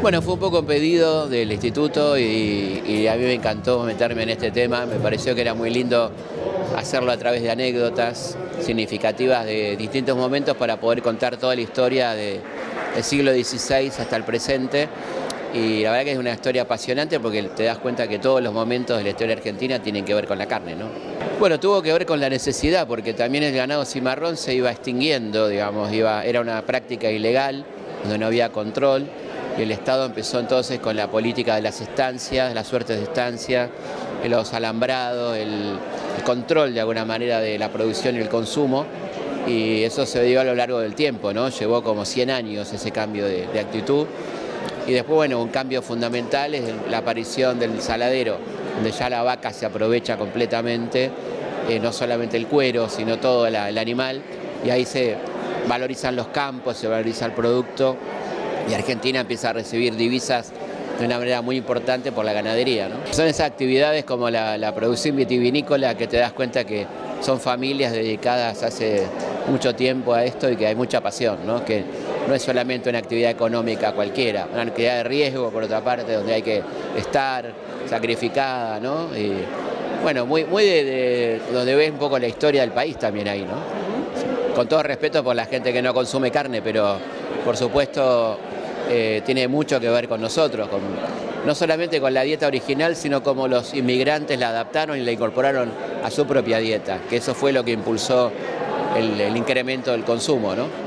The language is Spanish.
Bueno, fue un poco un pedido del instituto y a mí me encantó meterme en este tema. Me pareció que era muy lindo hacerlo a través de anécdotas significativas de distintos momentos para poder contar toda la historia del siglo XVI hasta el presente. Y la verdad que es una historia apasionante porque te das cuenta que todos los momentos de la historia argentina tienen que ver con la carne, ¿no? Bueno, tuvo que ver con la necesidad porque también el ganado cimarrón se iba extinguiendo, digamos, era una práctica ilegal donde no había control. Y el Estado empezó entonces con la política de las estancias, las suertes de estancia, los alambrados, el control de alguna manera de la producción y el consumo, y eso se dio a lo largo del tiempo, ¿no? Llevó como 100 años ese cambio de actitud. Y después, bueno, un cambio fundamental es la aparición del saladero, donde ya la vaca se aprovecha completamente, no solamente el cuero, sino todo el animal, y ahí se valorizan los campos, se valoriza el producto, y Argentina empieza a recibir divisas de una manera muy importante por la ganadería, ¿no? Son esas actividades como la producción vitivinícola que te das cuenta que son familias dedicadas hace mucho tiempo a esto y que hay mucha pasión, ¿no? Que no es solamente una actividad económica cualquiera, una actividad de riesgo por otra parte, donde hay que estar sacrificada, ¿no? Y bueno, muy donde ves un poco la historia del país también ahí, ¿no? Con todo respeto por la gente que no consume carne, pero por supuesto tiene mucho que ver con nosotros, no solamente con la dieta original, sino como los inmigrantes la adaptaron y la incorporaron a su propia dieta, que eso fue lo que impulsó el incremento del consumo, ¿no?